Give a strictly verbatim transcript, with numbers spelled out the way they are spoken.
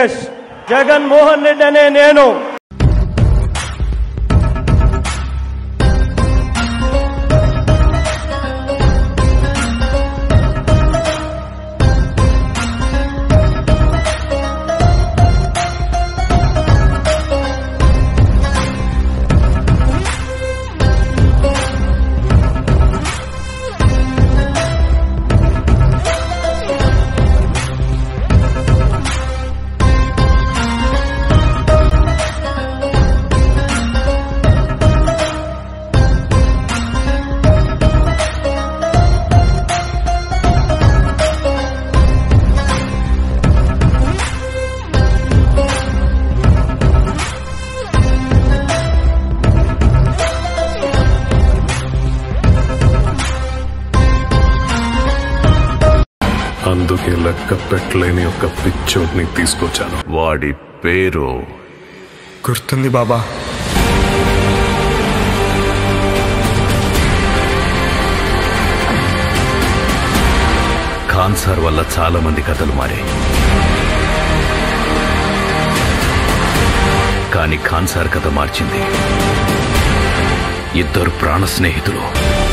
లోకేష్, జగన్మోహన్ రెడ్డి అనే నేను అందుకే లెక్క పెట్టలేని ఒక పిచ్చోడ్ని తీసుకొచ్చాను. వాడి పేరు గుర్తుంది బాబా. ఖాన్ సార్ వల్ల చాలా మంది కథలు మారాయి, కానీ ఖాన్ సార్ కథ మార్చింది ఇద్దరు ప్రాణ స్నేహితులు.